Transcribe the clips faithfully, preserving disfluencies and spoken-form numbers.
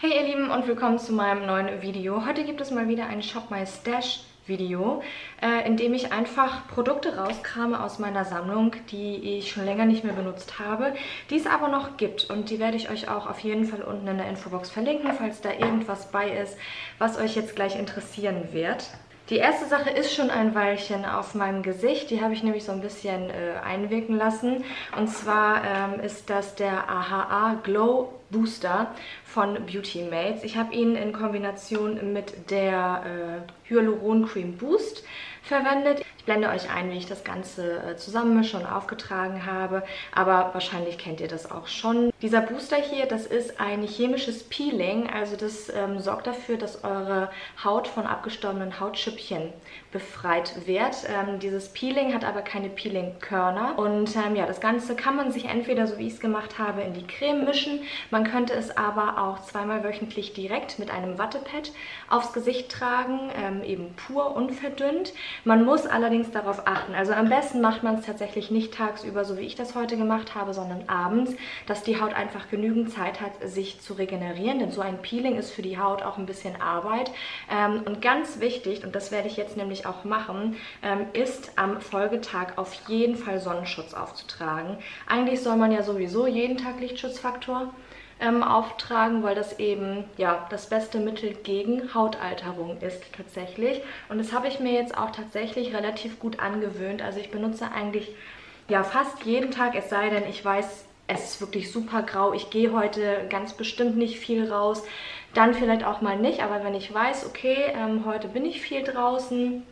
Hey ihr Lieben und willkommen zu meinem neuen Video. Heute gibt es mal wieder ein Shop My Stash Video, äh, in dem ich einfach Produkte rauskrame aus meiner Sammlung, die ich schon länger nicht mehr benutzt habe, die es aber noch gibt. Und die werde ich euch auch auf jeden Fall unten in der Infobox verlinken, falls da irgendwas bei ist, was euch jetzt gleich interessieren wird. Die erste Sache ist schon ein Weilchen auf meinem Gesicht. Die habe ich nämlich so ein bisschen äh, einwirken lassen. Und zwar ähm, ist das der A H A Glow Booster von Beauty Mates. Ich habe ihn in Kombination mit der äh, Hyaluron Cream Boost verwendet. Ich blende euch ein, wie ich das Ganze äh, zusammenmische und aufgetragen habe, aber wahrscheinlich kennt ihr das auch schon. Dieser Booster hier, das ist ein chemisches Peeling, also das ähm, sorgt dafür, dass eure Haut von abgestorbenen Hautschüppchen befreit wird. Ähm, dieses Peeling hat aber keine Peeling-Körner und ähm, ja, das Ganze kann man sich entweder, so wie ich es gemacht habe, in die Creme mischen. Man könnte es aber auch zweimal wöchentlich direkt mit einem Wattepad aufs Gesicht tragen, ähm, eben pur unverdünnt. Man muss allerdings darauf achten, also am besten macht man es tatsächlich nicht tagsüber, so wie ich das heute gemacht habe, sondern abends, dass die Haut einfach genügend Zeit hat, sich zu regenerieren, denn so ein Peeling ist für die Haut auch ein bisschen Arbeit. Ähm, und ganz wichtig, und das werde ich jetzt nämlich auch machen, ähm, ist am Folgetag auf jeden Fall Sonnenschutz aufzutragen. Eigentlich soll man ja sowieso jeden Tag Lichtschutzfaktor Ähm, auftragen, weil das eben ja das beste Mittel gegen Hautalterung ist tatsächlich. Und das habe ich mir jetzt auch tatsächlich relativ gut angewöhnt. Also ich benutze eigentlich ja fast jeden Tag, es sei denn, ich weiß, es ist wirklich super grau, ich gehe heute ganz bestimmt nicht viel raus, dann vielleicht auch mal nicht. Aber wenn ich weiß, okay, ähm, heute bin ich viel draußen,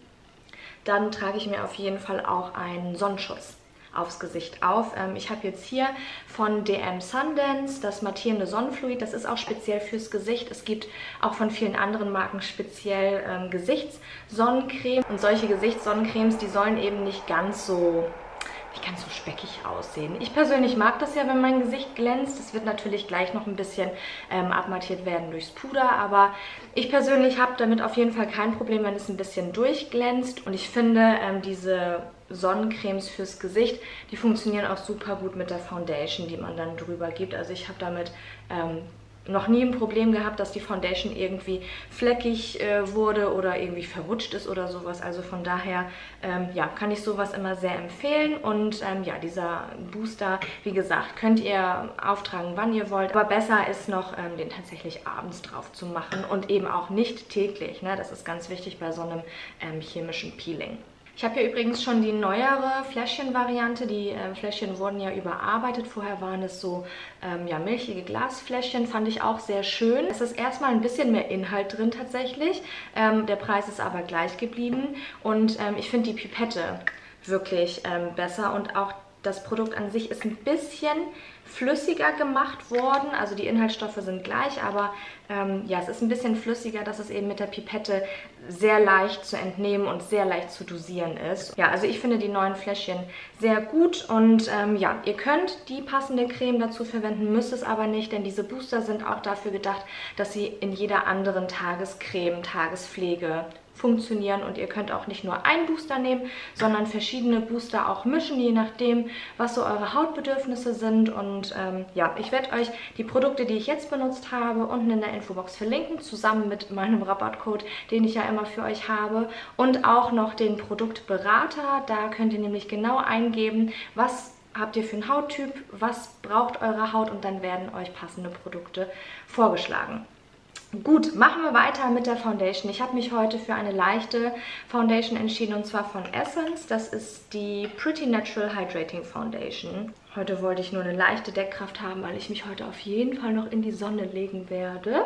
dann trage ich mir auf jeden Fall auch einen Sonnenschutz aufs Gesicht auf. Ähm, ich habe jetzt hier von D M Sundance das mattierende Sonnenfluid. Das ist auch speziell fürs Gesicht. Es gibt auch von vielen anderen Marken speziell ähm, Gesichtssonnencreme. Und solche Gesichtssonnencremes, die sollen eben nicht ganz so nicht ganz so speckig aussehen. Ich persönlich mag das ja, wenn mein Gesicht glänzt. Das wird natürlich gleich noch ein bisschen ähm, abmattiert werden durchs Puder, aber ich persönlich habe damit auf jeden Fall kein Problem, wenn es ein bisschen durchglänzt. Und ich finde, ähm, diese Sonnencremes fürs Gesicht, die funktionieren auch super gut mit der Foundation, die man dann drüber gibt. Also ich habe damit ähm, noch nie ein Problem gehabt, dass die Foundation irgendwie fleckig äh, wurde oder irgendwie verrutscht ist oder sowas. Also von daher ähm, ja, kann ich sowas immer sehr empfehlen. Und ähm, ja, dieser Booster, wie gesagt, könnt ihr auftragen, wann ihr wollt. Aber besser ist noch, ähm, den tatsächlich abends drauf zu machen und eben auch nicht täglich. Ne? Das ist ganz wichtig bei so einem ähm, chemischen Peeling. Ich habe hier übrigens schon die neuere Fläschchen-Variante. Die äh, Fläschchen wurden ja überarbeitet. Vorher waren es so ähm, ja, milchige Glasfläschchen. Fand ich auch sehr schön. Es ist erstmal ein bisschen mehr Inhalt drin tatsächlich. Ähm, der Preis ist aber gleich geblieben. Und ähm, ich finde die Pipette wirklich ähm, besser. Und auch das Produkt an sich ist ein bisschen flüssiger gemacht worden. Also die Inhaltsstoffe sind gleich, aber ähm, ja, es ist ein bisschen flüssiger, dass es eben mit der Pipette sehr leicht zu entnehmen und sehr leicht zu dosieren ist. Ja, also ich finde die neuen Fläschchen sehr gut und ähm, ja, ihr könnt die passende Creme dazu verwenden, müsst es aber nicht, denn diese Booster sind auch dafür gedacht, dass sie in jeder anderen Tagescreme, Tagespflege funktionieren und ihr könnt auch nicht nur einen Booster nehmen, sondern verschiedene Booster auch mischen, je nachdem, was so eure Hautbedürfnisse sind. Und ähm, ja, ich werde euch die Produkte, die ich jetzt benutzt habe, unten in der Infobox verlinken, zusammen mit meinem Rabattcode, den ich ja immer für euch habe, und auch noch den Produktberater. Da könnt ihr nämlich genau eingeben, was habt ihr für einen Hauttyp, was braucht eure Haut, und dann werden euch passende Produkte vorgeschlagen. Gut, machen wir weiter mit der Foundation. Ich habe mich heute für eine leichte Foundation entschieden, und zwar von Essence. Das ist die Pretty Natural Hydrating Foundation. Heute wollte ich nur eine leichte Deckkraft haben, weil ich mich heute auf jeden Fall noch in die Sonne legen werde.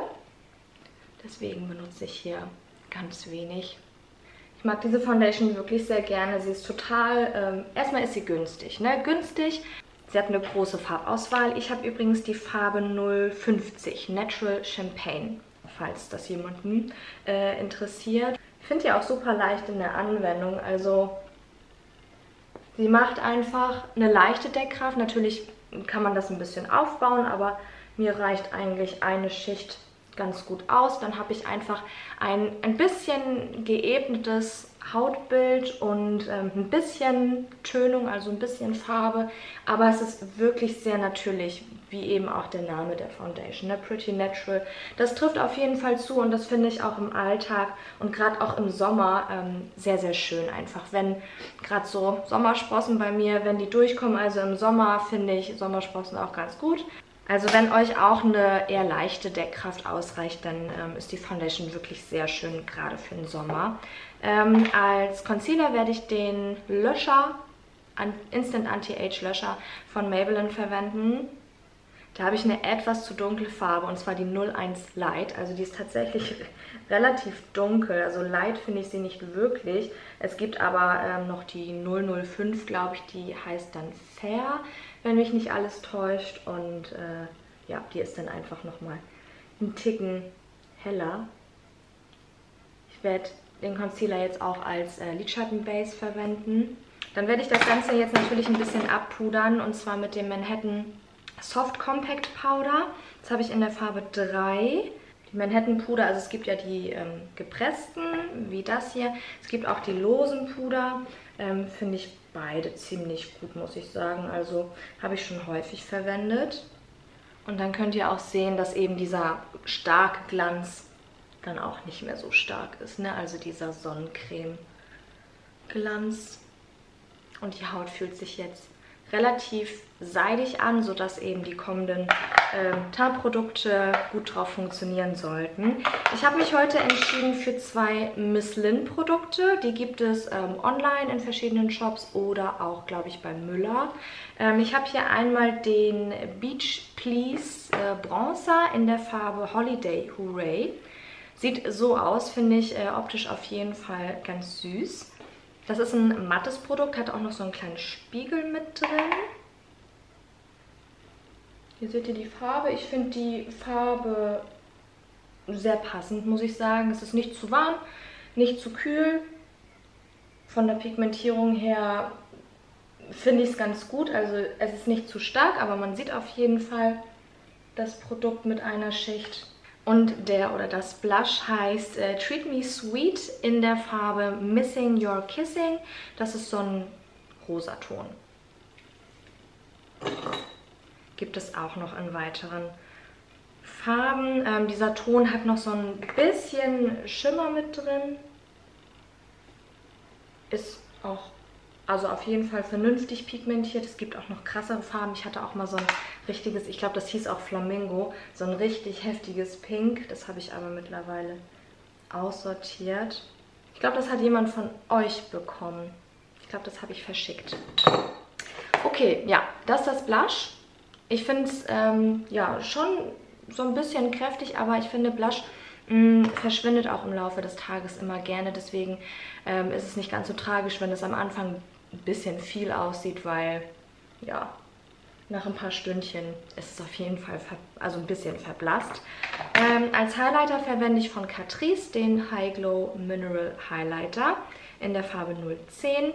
Deswegen benutze ich hier ganz wenig. Ich mag diese Foundation wirklich sehr gerne. Sie ist total, ähm, erstmal ist sie günstig, ne? Günstig. Sie hat eine große Farbauswahl. Ich habe übrigens die Farbe null fünfzig Natural Champagne, falls das jemanden äh, interessiert. Ich finde sie auch super leicht in der Anwendung. Also sie macht einfach eine leichte Deckkraft. Natürlich kann man das ein bisschen aufbauen, aber mir reicht eigentlich eine Schicht ganz gut aus. Dann habe ich einfach ein, ein bisschen geebnetes Hautbild und ähm, ein bisschen Tönung, also ein bisschen Farbe, aber es ist wirklich sehr natürlich, wie eben auch der Name der Foundation, ne? Pretty Natural. Das trifft auf jeden Fall zu und das finde ich auch im Alltag und gerade auch im Sommer ähm, sehr, sehr schön einfach. Wenn gerade so Sommersprossen bei mir, wenn die durchkommen, also im Sommer finde ich Sommersprossen auch ganz gut. Also wenn euch auch eine eher leichte Deckkraft ausreicht, dann ähm, ist die Foundation wirklich sehr schön, gerade für den Sommer. Ähm, als Concealer werde ich den Löscher, Instant Anti-Age Löscher von Maybelline verwenden. Da habe ich eine etwas zu dunkle Farbe und zwar die null eins Light. Also die ist tatsächlich relativ dunkel. Also Light finde ich sie nicht wirklich. Es gibt aber ähm, noch die null null fünf, glaube ich, die heißt dann Fair, wenn mich nicht alles täuscht. Und äh, ja, die ist dann einfach nochmal einen Ticken heller. Ich werde den Concealer jetzt auch als äh, Lidschattenbase verwenden. Dann werde ich das Ganze jetzt natürlich ein bisschen abpudern und zwar mit dem Manhattan Soft Compact Powder. Das habe ich in der Farbe drei. Die Manhattan Puder, also es gibt ja die ähm, gepressten, wie das hier. Es gibt auch die losen Puder. Ähm, Finde ich beide ziemlich gut, muss ich sagen. Also habe ich schon häufig verwendet. Und dann könnt ihr auch sehen, dass eben dieser starke Glanz dann auch nicht mehr so stark ist, ne? Also dieser Sonnencreme-Glanz. Und die Haut fühlt sich jetzt relativ seidig an, sodass eben die kommenden ähm, Tarnprodukte gut drauf funktionieren sollten. Ich habe mich heute entschieden für zwei Miss Lynn Produkte. Die gibt es ähm, online in verschiedenen Shops oder auch, glaube ich, bei Müller. Ähm, ich habe hier einmal den Beach Please äh, Bronzer in der Farbe Holiday Hooray. Sieht so aus, finde ich äh, optisch auf jeden Fall ganz süß. Das ist ein mattes Produkt, hat auch noch so einen kleinen Spiegel mit drin. Hier seht ihr die Farbe. Ich finde die Farbe sehr passend, muss ich sagen. Es ist nicht zu warm, nicht zu kühl. Von der Pigmentierung her finde ich es ganz gut. Also es ist nicht zu stark, aber man sieht auf jeden Fall das Produkt mit einer Schicht. Und der oder das Blush heißt äh, Treat Me Sweet in der Farbe Missing Your Kissing. Das ist so ein Rosaton. Gibt es auch noch in weiteren Farben. Ähm, dieser Ton hat noch so ein bisschen Schimmer mit drin. Ist auch, also auf jeden Fall vernünftig pigmentiert. Es gibt auch noch krassere Farben. Ich hatte auch mal so ein richtiges, ich glaube, das hieß auch Flamingo, so ein richtig heftiges Pink. Das habe ich aber mittlerweile aussortiert. Ich glaube, das hat jemand von euch bekommen. Ich glaube, das habe ich verschickt. Okay, ja, das ist das Blush. Ich finde es ähm, ja schon so ein bisschen kräftig, aber ich finde Blush mh, verschwindet auch im Laufe des Tages immer gerne. Deswegen ähm, ist es nicht ganz so tragisch, wenn es am Anfang ein bisschen viel aussieht, weil ja, nach ein paar Stündchen ist es auf jeden Fall also ein bisschen verblasst. Ähm, als Highlighter verwende ich von Catrice den High Glow Mineral Highlighter in der Farbe null zehn.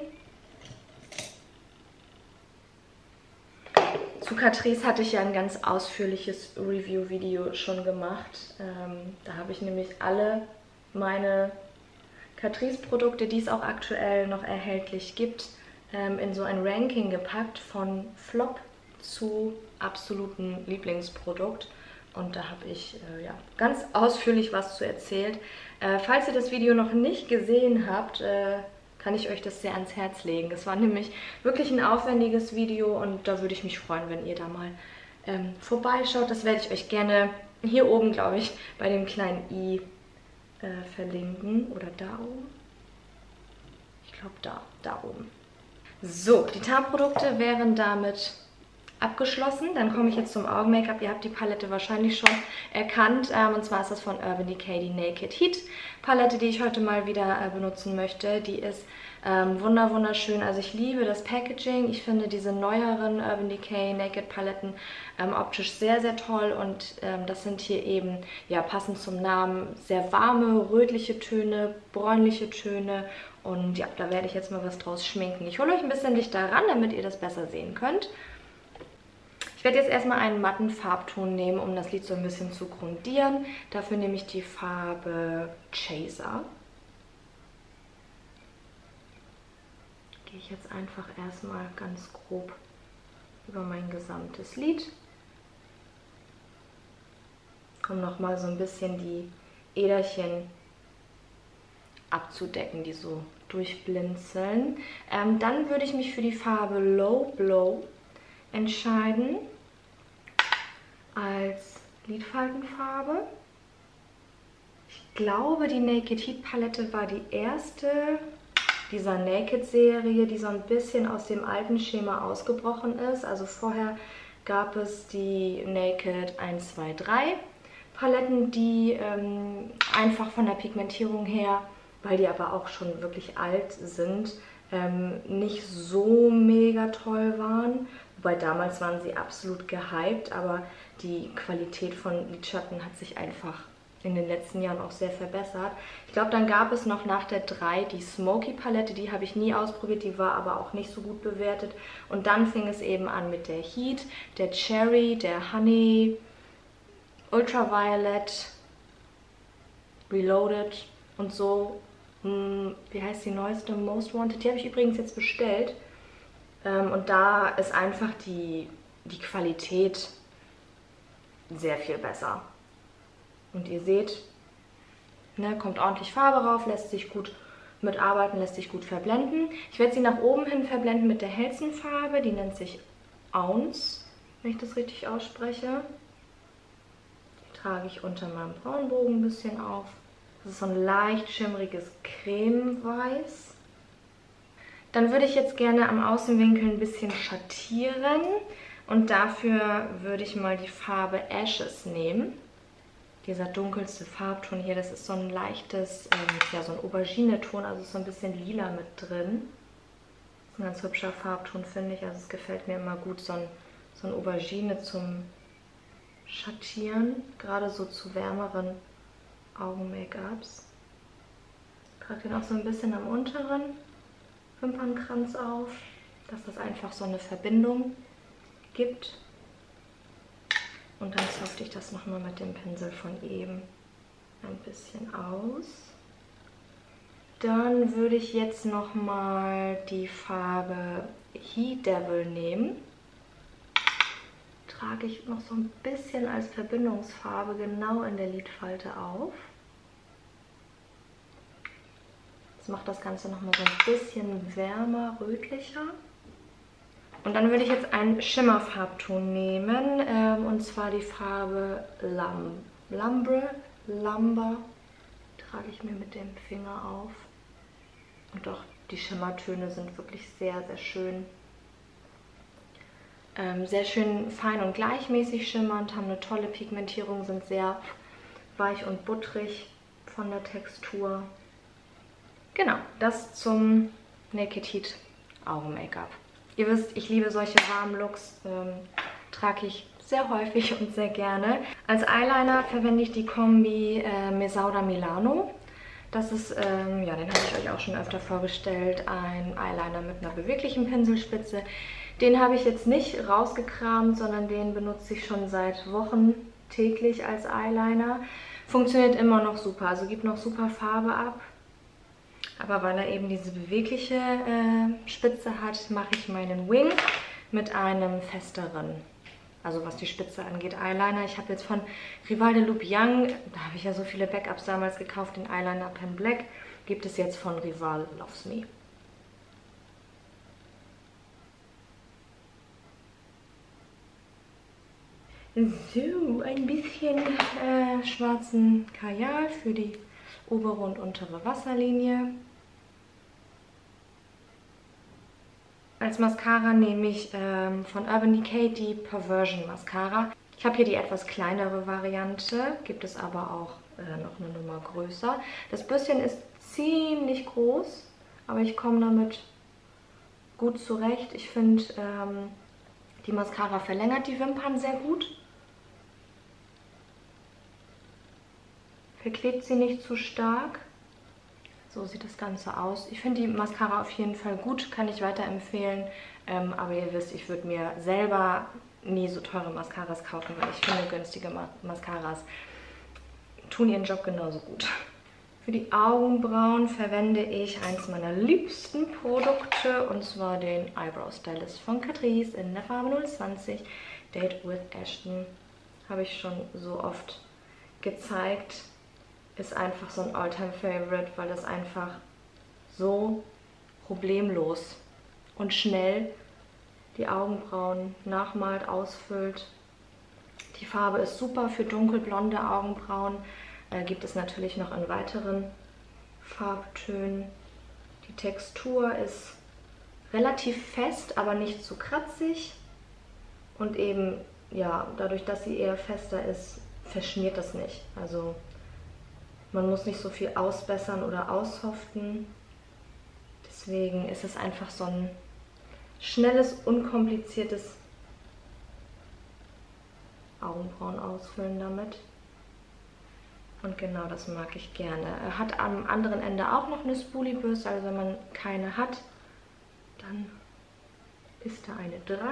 Zu Catrice hatte ich ja ein ganz ausführliches Review-Video schon gemacht. Ähm, da habe ich nämlich alle meine Catrice-Produkte, die es auch aktuell noch erhältlich gibt, ähm, in so ein Ranking gepackt von Flop zu absoluten Lieblingsprodukt. Und da habe ich äh, ja, ganz ausführlich was zu erzählt. Äh, falls ihr das Video noch nicht gesehen habt, äh, kann ich euch das sehr ans Herz legen. Das war nämlich wirklich ein aufwendiges Video und da würde ich mich freuen, wenn ihr da mal ähm, vorbeischaut. Das werde ich euch gerne hier oben, glaube ich, bei dem kleinen i äh, verlinken. Oder da oben? Ich glaube da, da oben. So, die Tarnprodukte wären damit abgeschlossen. Dann komme ich jetzt zum Augen-Make-up. Ihr habt die Palette wahrscheinlich schon erkannt. Ähm, und zwar ist das von Urban Decay die Naked Heat Palette, die ich heute mal wieder äh, benutzen möchte. Die ist ähm, wunder wunderschön. Also ich liebe das Packaging. Ich finde diese neueren Urban Decay Naked Paletten ähm, optisch sehr, sehr toll. Und ähm, das sind hier eben, ja, passend zum Namen, sehr warme, rötliche Töne, bräunliche Töne. Und ja, da werde ich jetzt mal was draus schminken. Ich hole euch ein bisschen dichter ran, damit ihr das besser sehen könnt. Ich werde jetzt erstmal einen matten Farbton nehmen, um das Lid so ein bisschen zu grundieren. Dafür nehme ich die Farbe Chaser. Gehe ich jetzt einfach erstmal ganz grob über mein gesamtes Lid. um nochmal so ein bisschen die Äderchen abzudecken, die so durchblinzeln. Ähm, dann würde ich mich für die Farbe Low Blow entscheiden als Lidfaltenfarbe. Ich glaube, die Naked Heat Palette war die erste dieser Naked-Serie, die so ein bisschen aus dem alten Schema ausgebrochen ist. Also vorher gab es die Naked eins, zwei, drei Paletten, die ähm, einfach von der Pigmentierung her, weil die aber auch schon wirklich alt sind, ähm, nicht so mega toll waren. Wobei damals waren sie absolut gehypt, aber die Qualität von Lidschatten hat sich einfach in den letzten Jahren auch sehr verbessert. Ich glaube, dann gab es noch nach der drei die Smoky Palette, die habe ich nie ausprobiert, die war aber auch nicht so gut bewertet. Und dann fing es eben an mit der Heat, der Cherry, der Honey, Ultraviolet, Reloaded und so. Hm, wie heißt die neueste? Most Wanted. Die habe ich übrigens jetzt bestellt. Ähm, und da ist einfach die, die Qualität sehr viel besser. Und ihr seht, ne, kommt ordentlich Farbe rauf, lässt sich gut mitarbeiten, lässt sich gut verblenden. Ich werde sie nach oben hin verblenden mit der hellsten Farbe, die nennt sich Ounce, wenn ich das richtig ausspreche. Die trage ich unter meinem Braunbogen ein bisschen auf. Das ist so ein leicht schimmriges Cremeweiß. Dann würde ich jetzt gerne am Außenwinkel ein bisschen schattieren und dafür würde ich mal die Farbe Ashes nehmen. Dieser dunkelste Farbton hier, das ist so ein leichtes, ähm, ja so ein Aubergine-Ton, also so ein bisschen lila mit drin. Das ist ein ganz hübscher Farbton, finde ich, also es gefällt mir immer gut, so ein, so ein Aubergine zum Schattieren, gerade so zu wärmeren Augen-Make-ups. Ich trage den auch so ein bisschen am unteren Wimpernkranz auf, dass das einfach so eine Verbindung gibt. Und dann softe ich das nochmal mit dem Pinsel von eben ein bisschen aus. Dann würde ich jetzt nochmal die Farbe Heat Devil nehmen. Trage ich noch so ein bisschen als Verbindungsfarbe genau in der Lidfalte auf. Das macht das Ganze nochmal so ein bisschen wärmer, rötlicher. Und dann würde ich jetzt einen Schimmerfarbton nehmen, ähm, und zwar die Farbe Lam Lumbre, Lumber, trage ich mir mit dem Finger auf. Und auch die Schimmertöne sind wirklich sehr, sehr schön. Ähm, sehr schön fein und gleichmäßig schimmernd, haben eine tolle Pigmentierung, sind sehr weich und butterig von der Textur. Genau, das zum Naked Heat Augen-Make-up. Ihr wisst, ich liebe solche warmen Looks, ähm, trage ich sehr häufig und sehr gerne. Als Eyeliner verwende ich die Kombi äh, Mesauda Milano. Das ist, ähm, ja, den habe ich euch auch schon öfter vorgestellt, ein Eyeliner mit einer beweglichen Pinselspitze. Den habe ich jetzt nicht rausgekramt, sondern den benutze ich schon seit Wochen täglich als Eyeliner. Funktioniert immer noch super, also gibt noch super Farbe ab. Aber weil er eben diese bewegliche äh, Spitze hat, mache ich meinen Wing mit einem festeren, also was die Spitze angeht, Eyeliner. Ich habe jetzt von Rival de Loop Young, da habe ich ja so viele Backups damals gekauft, den Eyeliner Pen Black, gibt es jetzt von Rival Loves Me. So, ein bisschen äh, schwarzen Kajal für die obere und untere Wasserlinie. Als Mascara nehme ich ähm, von Urban Decay die Perversion Mascara. Ich habe hier die etwas kleinere Variante, gibt es aber auch äh, noch eine Nummer größer. Das Bürstchen ist ziemlich groß, aber ich komme damit gut zurecht. Ich finde, ähm, die Mascara verlängert die Wimpern sehr gut. Verklebt sie nicht zu stark. So sieht das Ganze aus. Ich finde die Mascara auf jeden Fall gut, kann ich weiterempfehlen. Ähm, aber ihr wisst, ich würde mir selber nie so teure Mascaras kaufen, weil ich finde, günstige Ma Mascaras tun ihren Job genauso gut. Für die Augenbrauen verwende ich eins meiner liebsten Produkte, und zwar den Eyebrow Stylist von Catrice in der Farbe null zwanzig Date with Ashton. Habe ich schon so oft gezeigt, ist einfach so ein All-Time-Favorite, weil das einfach so problemlos und schnell die Augenbrauen nachmalt, ausfüllt. Die Farbe ist super für dunkelblonde Augenbrauen. Äh, gibt es natürlich noch in weiteren Farbtönen. Die Textur ist relativ fest, aber nicht zu kratzig. Und eben, ja, dadurch, dass sie eher fester ist, verschmiert das nicht. Also man muss nicht so viel ausbessern oder aussoften. Deswegen ist es einfach so ein schnelles, unkompliziertes Augenbrauen ausfüllen damit. Und genau das mag ich gerne. Er hat am anderen Ende auch noch eine Spoolie-Bürste, also wenn man keine hat, dann ist da eine dran.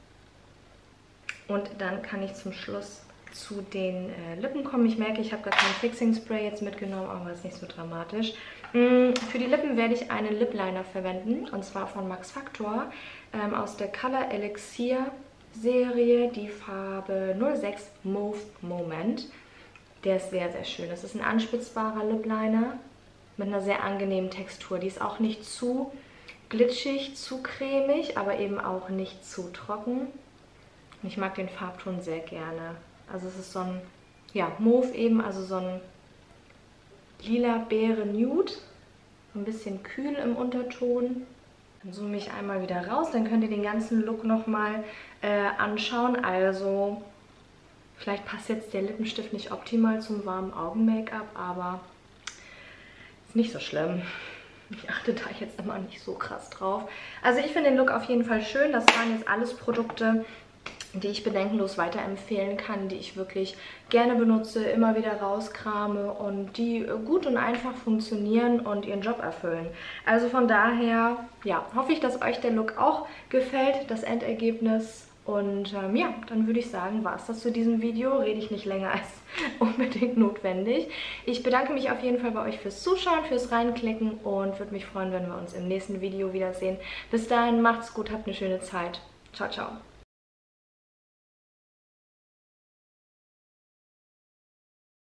Und dann kann ich zum Schluss zu den äh, Lippen kommen. Ich merke, ich habe gar kein Fixing Spray jetzt mitgenommen, aber ist nicht so dramatisch. Mm, für die Lippen werde ich einen Lip Liner verwenden, und zwar von Max Factor ähm, aus der Color Elixir Serie, die Farbe null sechs Mauve Moment. Der ist sehr, sehr schön. Das ist ein anspitzbarer Lip Liner mit einer sehr angenehmen Textur. Die ist auch nicht zu glitschig, zu cremig, aber eben auch nicht zu trocken. Und ich mag den Farbton sehr gerne. Also es ist so ein, ja, Mauve eben, also so ein lila Beere Nude. Ein bisschen kühl im Unterton. Dann zoome ich einmal wieder raus, dann könnt ihr den ganzen Look nochmal äh, anschauen. Also vielleicht passt jetzt der Lippenstift nicht optimal zum warmen Augen-Make-up, aber ist nicht so schlimm. Ich achte da jetzt immer nicht so krass drauf. Also ich finde den Look auf jeden Fall schön. Das waren jetzt alles Produkte, die ich bedenkenlos weiterempfehlen kann, die ich wirklich gerne benutze, immer wieder rauskrame und die gut und einfach funktionieren und ihren Job erfüllen. Also von daher, ja, hoffe ich, dass euch der Look auch gefällt, das Endergebnis. Und ähm, ja, dann würde ich sagen, war es das zu diesem Video. Rede ich nicht länger als unbedingt notwendig. Ich bedanke mich auf jeden Fall bei euch fürs Zuschauen, fürs Reinklicken und würde mich freuen, wenn wir uns im nächsten Video wiedersehen. Bis dahin, macht's gut, habt eine schöne Zeit. Ciao, ciao.